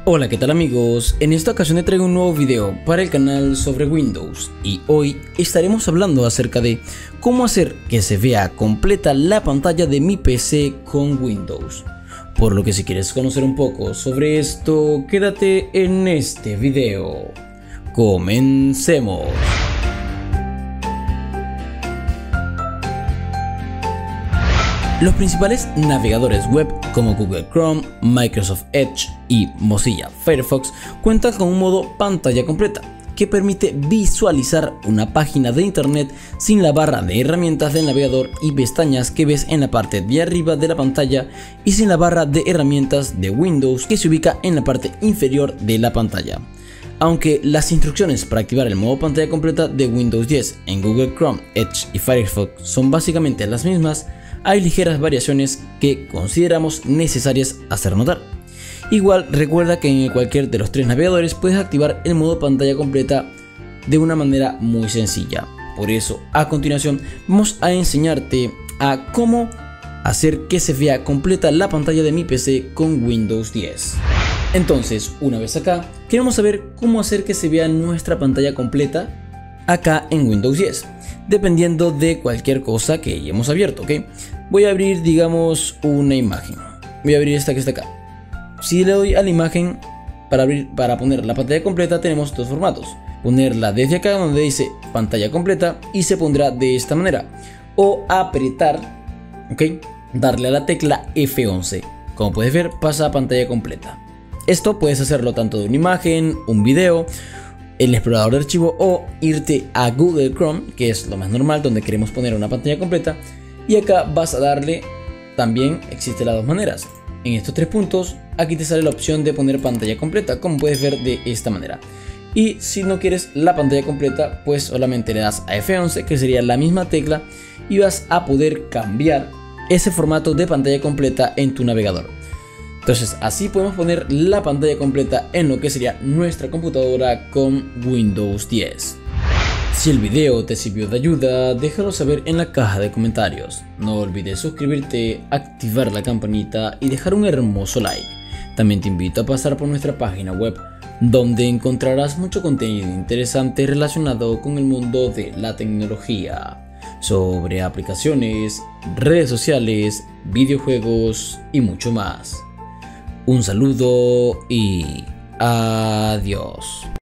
Hola, ¿qué tal amigos? En esta ocasión te traigo un nuevo video para el canal sobre Windows y hoy estaremos hablando acerca de cómo hacer que se vea completa la pantalla de mi PC con Windows. Por lo que si quieres conocer un poco sobre esto, quédate en este video. ¡Comencemos! Los principales navegadores web como Google Chrome, Microsoft Edge y Mozilla Firefox cuentan con un modo pantalla completa que permite visualizar una página de internet sin la barra de herramientas del navegador y pestañas que ves en la parte de arriba de la pantalla y sin la barra de herramientas de Windows que se ubica en la parte inferior de la pantalla. Aunque las instrucciones para activar el modo pantalla completa de Windows 10 en Google Chrome, Edge y Firefox son básicamente las mismas, hay ligeras variaciones que consideramos necesarias hacer notar. Igual recuerda que en cualquier de los tres navegadores puedes activar el modo pantalla completa de una manera muy sencilla. Por eso a continuación vamos a enseñarte a cómo hacer que se vea completa la pantalla de mi PC con Windows 10. Entonces, una vez acá, queremos saber cómo hacer que se vea nuestra pantalla completa acá en Windows 10, dependiendo de cualquier cosa que hayamos abierto, ¿ok? Voy a abrir, digamos, una imagen. Voy a abrir esta que está acá. Si le doy a la imagen para poner la pantalla completa, tenemos dos formatos. Ponerla desde acá donde dice pantalla completa y se pondrá de esta manera. O apretar, ¿ok? Darle a la tecla F11. Como puedes ver, pasa a pantalla completa. Esto puedes hacerlo tanto de una imagen, un video, el explorador de archivo o irte a Google Chrome, que es lo más normal donde queremos poner una pantalla completa, y acá vas a darle, también existe las dos maneras. En estos tres puntos aquí te sale la opción de poner pantalla completa, como puedes ver de esta manera. Y si no quieres la pantalla completa, pues solamente le das a F11, que sería la misma tecla, y vas a poder cambiar ese formato de pantalla completa en tu navegador. Entonces así podemos poner la pantalla completa en lo que sería nuestra computadora con Windows 10. Si el video te sirvió de ayuda, déjalo saber en la caja de comentarios. No olvides suscribirte, activar la campanita y dejar un hermoso like. También te invito a pasar por nuestra página web, donde encontrarás mucho contenido interesante relacionado con el mundo de la tecnología, sobre aplicaciones, redes sociales, videojuegos y mucho más. Un saludo y adiós.